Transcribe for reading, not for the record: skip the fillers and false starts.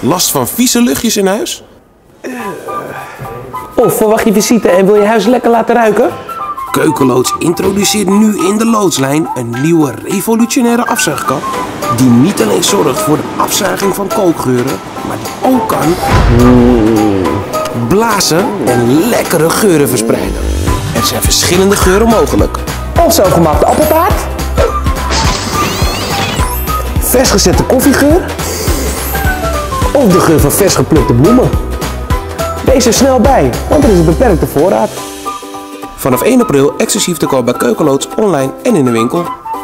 Last van vieze luchtjes in huis? Of verwacht je visite en wil je huis lekker laten ruiken? Keukenloods introduceert nu in de loodslijn een nieuwe revolutionaire afzuigkap die niet alleen zorgt voor de afzuiging van kookgeuren, maar die ook kan blazen en lekkere geuren verspreiden. Er zijn verschillende geuren mogelijk. Of zelfgemaakte appeltaart. Vers gezette koffiegeur. Of de geur van vers geplukte bloemen. Wees er snel bij, want er is een beperkte voorraad. Vanaf 1 april exclusief te koop bij Keukenloods online en in de winkel.